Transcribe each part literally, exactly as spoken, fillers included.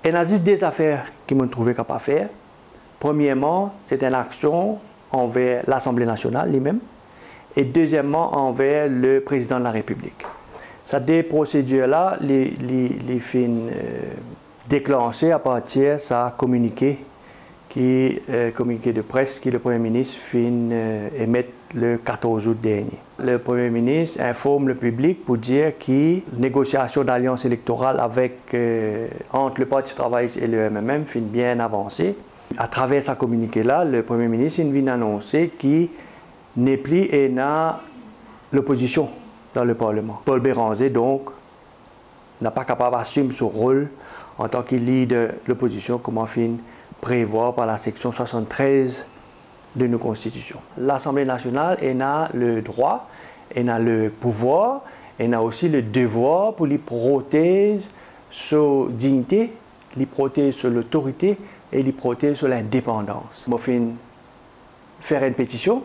Il y a des affaires qui m'ont trouvé capable de faire. Premièrement, c'est une action envers l'Assemblée nationale lui-même. Et deuxièmement, envers le président de la République. Ces deux procédures-là, les, les, les fin euh, déclenchées à partir de sa communiqué, qui euh, communiqué de presse que le Premier ministre fin euh, émettre le quatorze août dernier. Le Premier ministre informe le public pour dire que les négociations d'alliance électorale avec, euh, entre le Parti travailliste et le M M M finissent bien avancées. À travers sa communiqué-là, le Premier ministre vient annoncer qu'il n'est plus dans l'opposition dans le Parlement. Paul Béranger, donc, n'a pas capable d'assumer son rôle en tant que leader de l'opposition, comme on fin prévoir par la section soixante-treize de nos constitutions. L'Assemblée nationale a le droit, elle a le pouvoir, elle a aussi le devoir pour lui protéger sa dignité, lui protéger sur l'autorité et lui protéger sur l'indépendance. Je vais faire une pétition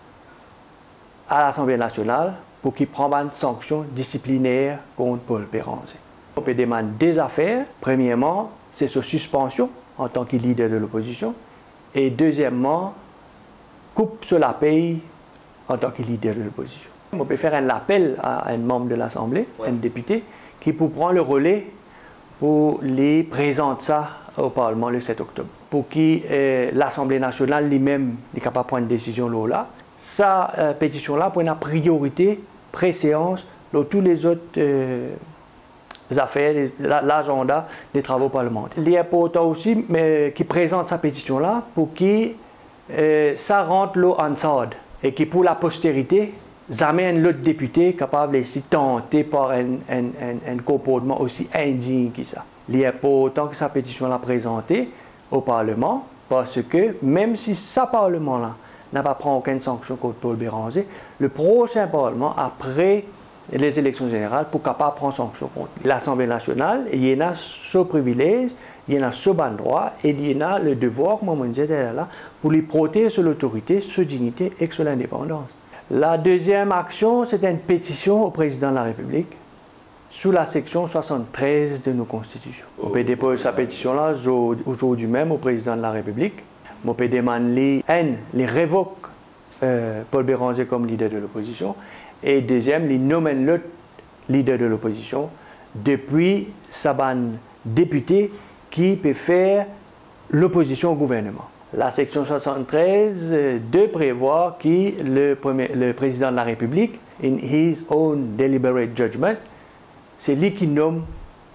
à l'Assemblée nationale pour qu'il prenne une sanction disciplinaire contre Paul Béranger. On peut demander des affaires. Premièrement, c'est sa suspension en tant que leader de l'opposition. Et deuxièmement, coupe sur la paye en tant que leader de l'opposition. On peut faire un appel à un membre de l'Assemblée, ouais. un député, qui peut prendre le relais pour les présenter ça au Parlement le sept octobre. Pour que euh, l'Assemblée nationale lui-même est capable de prendre une décision là. Sa euh, pétition-là pour une priorité, préséance, dans tous les autres euh, affaires, l'agenda des travaux parlementaires. Il est important aussi mais, qu'il présente sa pétition-là pour que euh, ça rentre l'eau en sade et que pour la postérité, ça amène l'autre député capable de tenter par un, un, un, un comportement aussi indigne que ça. Il est important que sa pétition-là présentée au Parlement parce que même si ce Parlement-là n'a pas pris aucune sanction contre Paul Béranger, le prochain Parlement, après les élections générales, pour capable prendre sanction contre l'Assemblée nationale, il y en a ce privilège, il y en a ce bon droit, et il y en a le devoir, comme on disait là, pour lui protéger sur l'autorité, sur la dignité et sur l'indépendance. La deuxième action, c'est une pétition au président de la République, sous la section soixante-treize de nos constitutions. On peut déposer sa pétition-là aujourd'hui même au président de la République. On peut demander un, les révoque euh, Paul Béranger comme leader de l'opposition. Et deuxième, les nommer l'autre leader de l'opposition depuis sa bande député qui peut faire l'opposition au gouvernement. La section soixante-treize euh, de prévoir que le, premier, le président de la République, in his own deliberate judgment, c'est lui qui nomme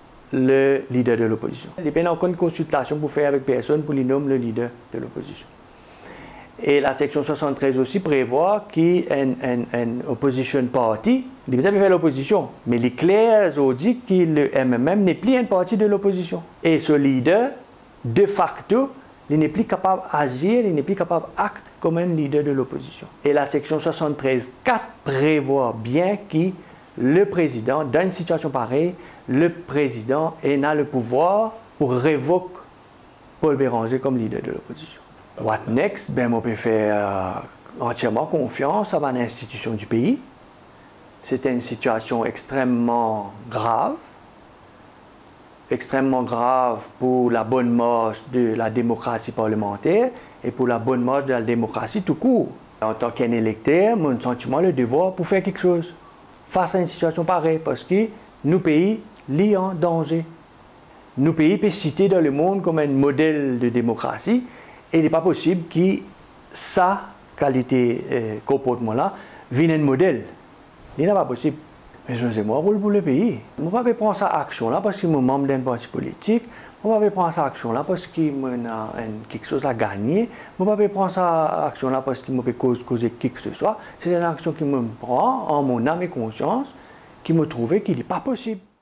le leader de l'opposition. Il n'y a pas aucune consultation pour faire avec personne pour lui nommer le leader de l'opposition. Et la section soixante-treize aussi prévoit qu'une un, opposition party, il ne peut pas faire l'opposition, mais les clairs ont dit que le M M M n'est plus un parti de l'opposition. Et ce leader, de facto, il n'est plus capable d'agir, il n'est plus capable d'acter comme un leader de l'opposition. Et la section soixante-treize point quatre prévoit bien que le président, dans une situation pareille, le président a le pouvoir pour révoquer Paul Béranger comme leader de l'opposition. What next? Ben, on peut faire euh, entièrement confiance à l'institution du pays. C'était une situation extrêmement grave, extrêmement grave pour la bonne marche de la démocratie parlementaire et pour la bonne marche de la démocratie tout court. En tant qu'un électeur, mon sentiment le devoir pour faire quelque chose face à une situation pareille, parce que nos pays sont en danger. Nos pays peuvent citer dans le monde comme un modèle de démocratie, et il n'est pas possible que sa qualité euh, comportement-là vienne un modèle. Il n'est pas possible. Mais je sais moi, rôle pour le pays. Je ne peux pas prendre cette action-là parce que je suis membre d'un parti politique. Je ne peux pas prendre cette action-là parce que j'ai quelque chose à gagner. Je ne peux pas prendre cette action-là parce que je peux causer qui que ce soit. C'est une action qui me prend en mon âme et conscience, qui me trouve qu'il n'est pas possible.